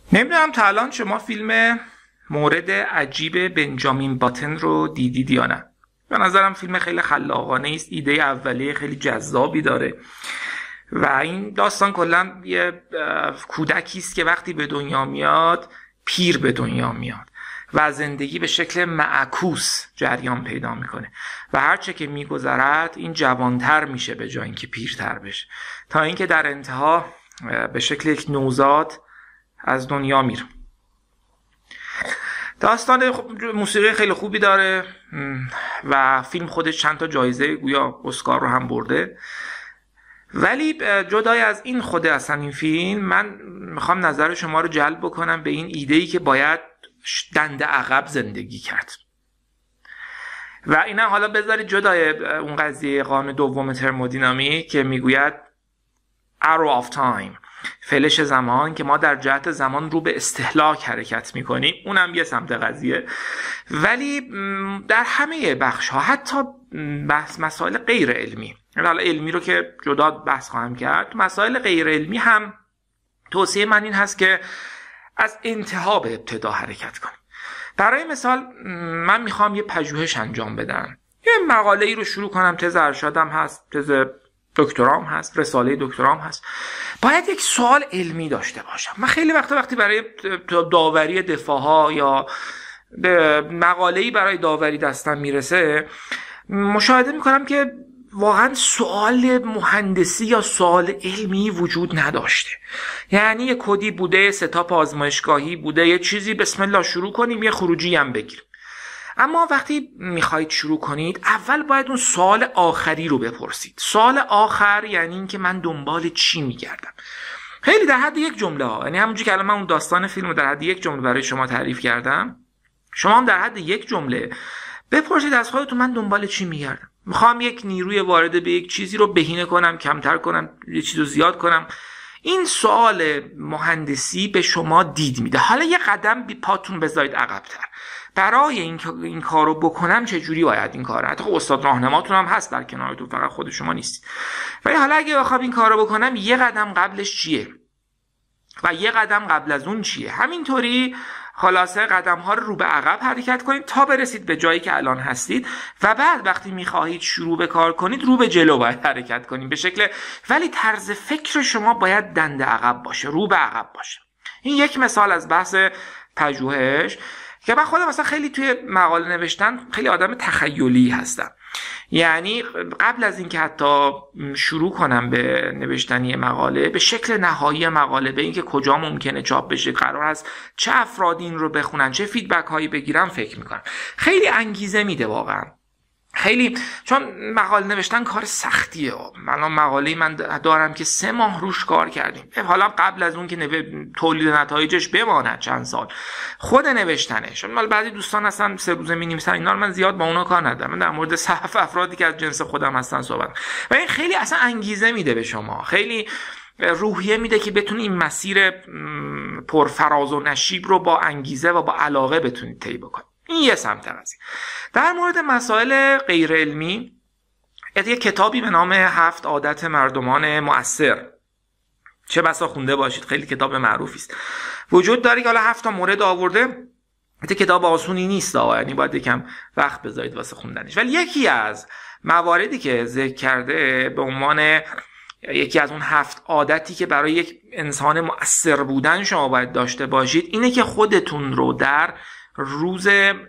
نمیدونم تا الان شما فیلم مورد عجیب بنجامین باتن رو دیدید یا نه. به نظرم فیلم خیلی خلاقانه است، ایده اولیه خیلی جذابی داره و این داستان کلا یه کودکی است که وقتی به دنیا میاد پیر به دنیا میاد و زندگی به شکل معکوس جریان پیدا میکنه و هرچه که میگذرد این جوانتر میشه به جای اینکه پیرتر بشه، تا اینکه در انتها به شکل یک نوزاد از دنیا میره. داستان موسیقی خیلی خوبی داره و فیلم خودش چند تا جایزه گویا اسکار رو هم برده. ولی جدای از این خود اصلا این فیلم، من میخوام نظر شما رو جلب بکنم به این ایده‌ای که باید دنده عقب زندگی کرد و اینا حالا بذارید جدای اون قضیه قانون دوم ترمودینامیک که میگوید arrow of time، فلش زمان، که ما در جهت زمان رو به استهلاک حرکت میکنیم، اونم یه سمت قضیه. ولی در همه بخش ها، حتی بحث مسائل غیر علمی، حالا علمی رو که جدا بحث خواهم کرد، مسائل غیر علمی هم توصیه من این هست که از انتها به ابتدا حرکت کنیم. برای مثال من میخوام یه پژوهش انجام بدم، یه مقاله ای رو شروع کنم، تز ارشدم هست، تز دکترام هست، رساله دکترام هست، باید یک سوال علمی داشته باشم. من خیلی وقتی برای داوری دفاع ها یا مقاله‌ای برای داوری دستم میرسه، مشاهده میکنم که واقعا سوال مهندسی یا سوال علمی وجود نداشته. یعنی یه کدی بوده، ستاپ آزمایشگاهی بوده، یه چیزی بسم الله شروع کنیم، یه خروجی هم بگیریم. اما وقتی میخواید شروع کنید، اول باید اون سوال آخری رو بپرسید. سوال آخر یعنی این که من دنبال چی میگردم. خیلی در حد یک جمله ها، یعنی همونجوری که الان من اون داستان فیلم رو در حد یک جمله برای شما تعریف کردم، شما هم در حد یک جمله بپرسید از خودتون من دنبال چی میگردم. میخوام یک نیروی وارد به یک چیزی رو بهینه کنم، کمتر کنم، یه چیز رو زیاد کنم. این سوال مهندسی به شما دید میده. حالا یه قدم پاتون بذارید عقب‌تر. برای این کار رو بکنم چجوری باید این کار؟ حتی استاد راهنماتون هم هست در کنارتون، فقط خود شما نیست. ولی حالا اگه بخوام این کار رو بکنم، یه قدم قبلش چیه و یه قدم قبل از اون چیه؟ همینطوری خلاصه قدم ها رو به عقب حرکت کنید تا برسید به جایی که الان هستید و بعد وقتی میخواهید شروع به کار کنید، رو به جلو باید حرکت کنید به شکل، ولی طرز فکر شما باید دنده عقب باشه، رو به عقب باشه. این یک مثال از بحث پژوهش که من خودم مثلا خیلی توی مقاله نوشتن خیلی آدم تخیلی هستم. یعنی قبل از اینکه حتی شروع کنم به نوشتن یه مقاله، به شکل نهایی مقاله، به اینکه کجا ممکنه چاپ بشه، قرار است چه افرادی این رو بخونن، چه فیدبک هایی بگیرم، فکر میکنم. خیلی انگیزه میده واقعا، خیلی، چون مقاله نوشتن کار سختیه. الان مقاله من دارم که 3 ماه روش کار کردیم، حالا قبل از اون که تولید نتایجش بماند چند سال، خود نوشتنش. مال بعضی دوستان هستن 3 روزه می‌نویسن، اینا رو من زیاد با اونا کار ندارم. من در مورد صف افرادی که از جنس خودم هستن صحبت. و این خیلی اصلا انگیزه میده به شما، خیلی روحیه میده که بتونید این مسیر پرفراز و نشیب رو با انگیزه و با علاقه بتونید طی بکنید. این یه سمت قضیه. در مورد مسائل غیر علمی، یه کتابی به نام 7 عادت مردمان مؤثر، چه بسا خونده باشید، خیلی کتاب معروفی است، وجود داره که حالا 7 تا مورد آورده. این کتاب آسونی نیست، یعنی باید یکم وقت بذارید واسه خوندنش. ولی یکی از مواردی که ذکر کرده به عنوان یکی از اون 7 عادتی که برای یک انسان مؤثر بودن شما باید داشته باشید، اینه که خودتون رو در روز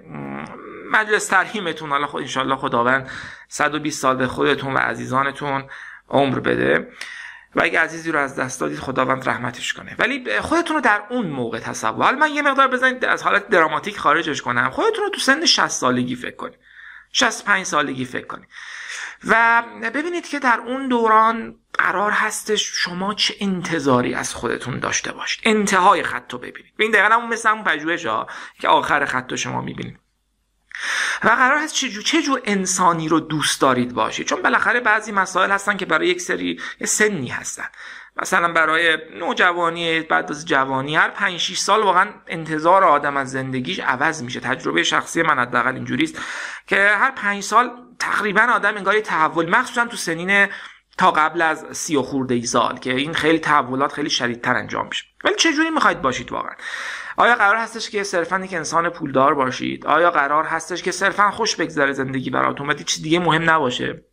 مجلس ترحیمتون، حالا انشالله خداوند 120 سال به خودتون و عزیزانتون عمر بده و اگه عزیزی رو از دست دادید خداوند رحمتش کنه، ولی خودتون رو در اون موقع تصور، حالا من یه مقدار بزنید از حالت دراماتیک خارجش کنم، خودتون رو تو سن 60 سالگی فکر کنید، 65 سالگی فکر کنید و ببینید که در اون دوران قرار هستش شما چه انتظاری از خودتون داشته باشید. انتهای خط رو ببینید. ببین دقیقاً همون مثل همون پژوهش ها که آخر خط رو شما میبینید و قرار هست چه جور انسانی رو دوست دارید باشید. چون بالاخره بعضی مسائل هستن که برای یک سنی هستن، مثلا برای نوجوانی، بعد از جوانی، هر 5-6 سال واقعا انتظار آدم از زندگیش عوض میشه. تجربه شخصی من حداقل اینجوریه که هر 5 سال تقریبا آدم انگار یه تحول، مخصوصا تو سنین تا قبل از 30 و خورده ای سال که این خیلی تحولات خیلی شدیدتر انجام میشه. ولی چه جوری میخواید باشید واقعا؟ آیا قرار هستش که صرفا یک انسان پولدار باشید؟ آیا قرار هستش که صرفا خوش بگذره زندگی براتون و چیز دیگه مهم نباشه؟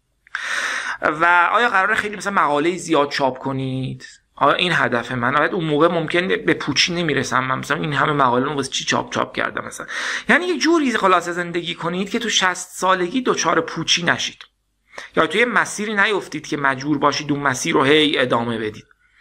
و آیا قراره خیلی مثلا مقاله زیاد چاپ کنید؟ آیا این هدف من؟ آیا اون موقع ممکن به پوچی نمیرسم من مثلا این همه مقاله رو واسه چی چاپ کردم مثلا؟ یعنی یک جوری خلاصه زندگی کنید که تو 60 سالگی دچار پوچی نشید، یا توی مسیری نیفتید که مجبور باشید اون مسیر رو هی ادامه بدید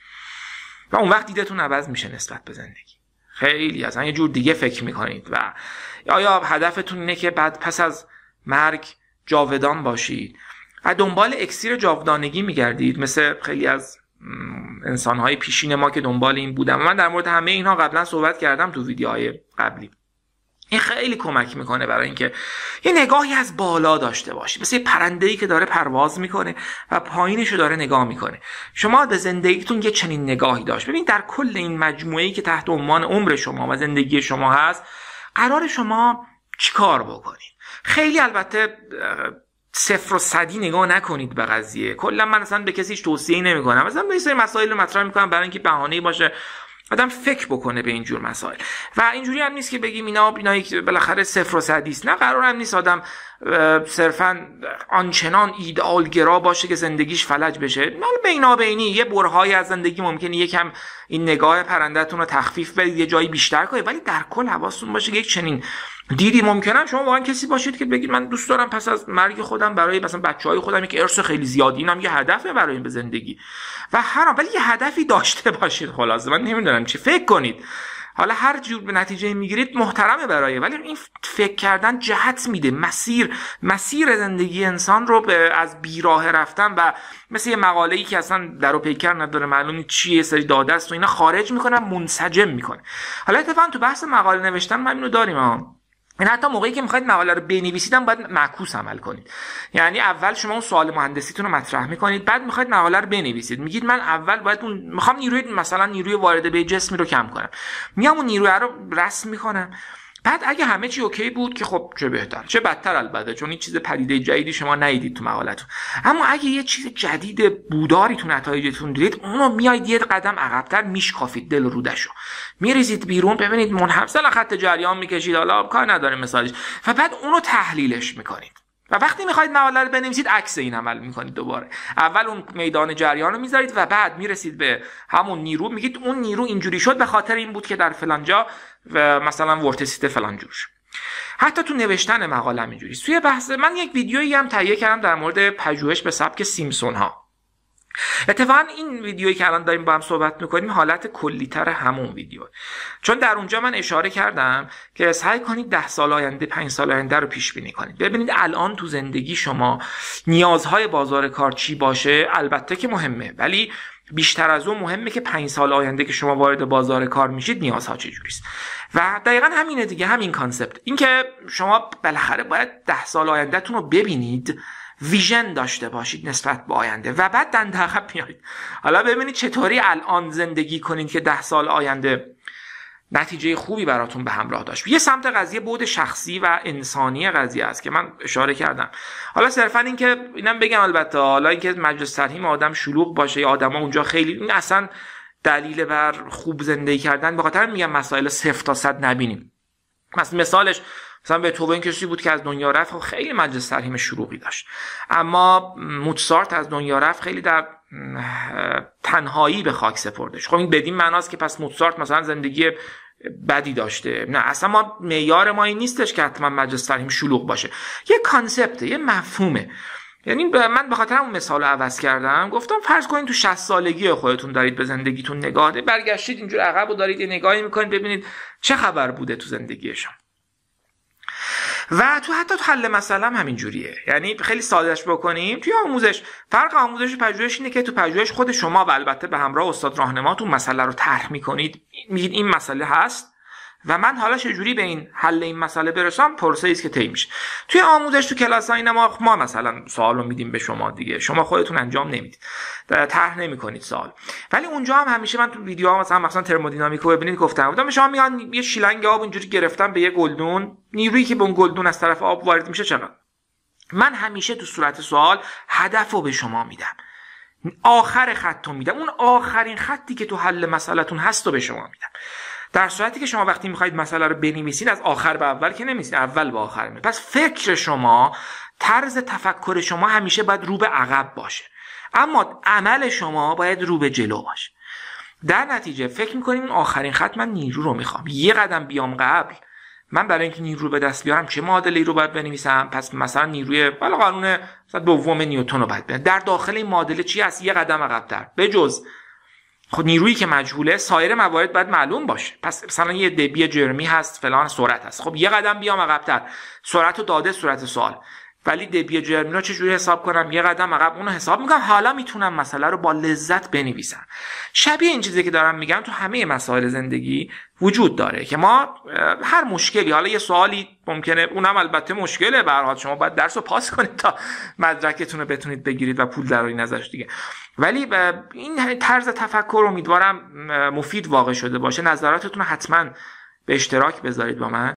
و اون وقت دیدتون عوض میشه نسبت به زندگی. خیلی اصلا یه جور دیگه فکر میکنید. و آیا هدفتون اینه که بعد پس از مرگ جاودان باشید و دنبال اکسیر جاودانگی میگردید مثل خیلی از انسانهای پیشین ما که دنبال این بودن؟ من در مورد همه اینها قبلا صحبت کردم تو ویدیوهای قبلی. این خیلی کمک میکنه برای اینکه یه نگاهی از بالا داشته باشی، مثل یه پرنده‌ای که داره پرواز میکنه و پایینشو داره نگاه میکنه. شما به زندگیتون یه چنین نگاهی داشت. ببین در کل این مجموعه‌ای که تحت عنوان عمر شما و زندگی شما هست، قرار شما چیکار بکنید؟ خیلی البته صفر و صدی نگاه نکنید به قضیه. کلا من اصلا به کسی هیچ توصیه‌ای نمی‌کنم. مثلا یه سری مسائل رو مطرح می‌کنم برای اینکه بهانه‌ای باشه آدم فکر بکنه به اینجور مسائل. و اینجوری هم نیست که بگیم اینا بالاخره صفر و صدی است. نه، قرار هم نیست آدم صرفاً آنچنان ایدئالگرا باشه که زندگیش فلج بشه. بینابینی یه برهه‌ای از زندگی ممکنه یکم این نگاه پرنده‌تون رو تخفیف بدید، یه جایی بیشتر کنید، ولی در کل حواستون باشه که یک چنین دیدی ممکنه شما واقعا کسی باشید که بگید من دوست دارم پس از مرگ خودم برای مثلا بچهای خودم یک ارث خیلی زیادی، اینم یه هدفه برای این به زندگی و ولی یه هدفی داشته باشید. خلاصه من نمیدونم چی فکر کنید، حالا هر جور به نتیجه میگیرید محترمه برای، ولی این فکر کردن جهت میده، مسیر زندگی انسان رو از بیراه رفتن و مثل یه مقاله‌ای که اصلا در و پیکر نداره، معلوم چیه، سری داده است و اینا خارج میکنه، منسجم میکنه. حالا اتفاقا تو بحث مقاله نوشتن ما اینو داریم این حتی موقعی که میخواید مقاله رو بنویسید هم باید معکوس عمل کنید. یعنی اول شما اون سوال مهندسیتون رو مطرح میکنید، بعد میخواید مقاله رو بنویسید، میگید من اول باید میخوام نیروی وارده به جسمی رو کم کنم، میام اون نیروی رو رسم میکنم، بعد اگه همه چی اوکی بود که خب چه بهتر، چه بدتر البته، چون این چیز پدیده جدیدی شما ندیدید تو مقاله‌تون. اما اگه یه چیز جدید بوداری تو نتایجتون دیدید، اونو میایید یه قدم عقب‌تر میشکافید، دل و رودشو میریزید بیرون، ببینید منحصر خط جریان میکشید، حالا کار نداره مثالش، و بعد اونو تحلیلش میکنید. و وقتی میخواید مقاله رو بنویسید عکس این عمل میکنید دوباره. اول اون میدان جریان رو میذارید و بعد میرسید به همون نیرو، میگید اون نیرو اینجوری شد به خاطر این بود که در فلان جا و مثلا ورتسیته فلان جور شد. حتی تو نوشتن مقاله هم اینجوری. توی بحث من یک ویدیویی هم تهیه کردم در مورد پژوهش به سبک سیمپسون ها. اتفاقا این ویدیویی که الان داریم با هم صحبت میکنیم حالت کلی‌تر همون ویدیو، چون در اونجا من اشاره کردم که سعی کنید 10 سال آینده 5 سال آینده رو پیش بینی کنید. ببینید الان تو زندگی شما نیازهای بازار کار چی باشه، البته که مهمه، ولی بیشتر از اون مهمه که 5 سال آینده که شما وارد بازار کار میشید نیازها چجوریست. و دقیقاً همینه دیگه، همین کانسپت، این که شما بالاخره باید 10 سال آیندهتون رو ببینید، ویژن داشته باشید نسبت به آینده و بعد دنده عقب بیایید. حالا ببینید چطوری الان زندگی کنید که 10 سال آینده نتیجه خوبی براتون به همراه داشت. یه سمت قضیه بود شخصی و انسانی قضیه است که من اشاره کردم. حالا صرفا این که اینم بگم، البته حالا اینکه مجلس ترحیم آدم شلوغ باشه یا آدما اونجا خیلی، این اصلا دلیل بر خوب زندگی کردن، به خاطر میگم مسائل 0 تا 100 نبینیم. مثالش مثلا بتهوون کسی بود که از دنیا رفت، خب خیلی مجلس ترحیم شلوغی داشت، اما موزارت از دنیا رفت خیلی در تنهایی به خاک سپردش. خب این بدین معناست که پس موزارت مثلا زندگی بدی داشته؟ نه، اصلا ما معیار ما این نیستش که حتما مجلس ترحیم شلوغ باشه. یه کانسپته، یه مفهومه. یعنی من به خاطر اون مثال رو عوض کردم، گفتم فرض کنید تو 60 سالگی خودتون دارید به زندگیتون نگاه دارید، برگشتید اینجور عقب و دارید یه نگاهی میکنید ببینید چه خبر بوده تو زندگی شما. و تو حتی تو حل مسئله هم همین جوریه. یعنی خیلی سادهش بکنیم، توی آموزش فرق آموزش و پژوهش اینه که تو پژوهش خود شما و البته به همراه استاد راهنماتون مسئله رو طرح میکنید، میگید این مسئله هست و من حالا چجوری به این حل این مسئله برسم، پروسه‌ای است که طی میشه. توی آموزش تو کلاس ها ما مثلا سوالو میدیم به شما دیگه، شما خودتون انجام نمیدید، طرح نمیکنید سوال. ولی اونجا هم همیشه من تو ویدیوها مثلا ترمودینامیکو ببینید گفتم شما میان یه شیلنگ آب اینجوری گرفتن به یه گلدون، نیرویی که به اون گلدون از طرف آب وارد میشه چقدر؟ من همیشه تو صورت سوال هدفو به شما میدم. آخر خط رو میدم، اون آخرین خطی که تو حل مسئلهتون هست رو به شما میدم. در صورتی که شما وقتی میخواید مسئله رو بنویسید از آخر به اول که نمیسید، اول به آخر میاد. پس فکر شما، طرز تفکر شما همیشه باید رو به عقب باشه، اما عمل شما باید رو به جلو باشه. در نتیجه فکر میکنیم این آخرین خط من نیرو رو میخوام، یه قدم بیام قبل، من برای اینکه نیرو به دست بیارم چه معادله‌ای رو باید بنویسم؟ پس مثلا نیروی قانون دوم نیوتن رو باید بنویسم. در داخل این معادله چی هست؟ یه قدم عقب‌تر، بجز خود نیرویی که مجهوله سایر موارد باید معلوم باشه. پس مثلا یه دبی جرمی هست، فلان سرعت هست، خب یه قدم بیام عقب‌تر، سرعت رو داده صورت سوال، ولی دبی جرمی رو چجوری حساب کنم؟ یه قدم عقب اون رو حساب میکنم، حالا میتونم مسئله رو با لذت بنویسم. شبیه این چیزی که دارم میگم تو همه مسائل زندگی وجود داره که ما هر مشکلی، حالا یه سوالی ممکنه، اونم البته مشکله، به هر حال شما باید درس رو پاس کنید تا مدرکتون رو بتونید بگیرید و پول درآورید ازش دیگه، ولی این طرز تفکر امیدوارم مفید واقع شده باشه. نظراتتون رو حتما به اشتراک بذارید با من.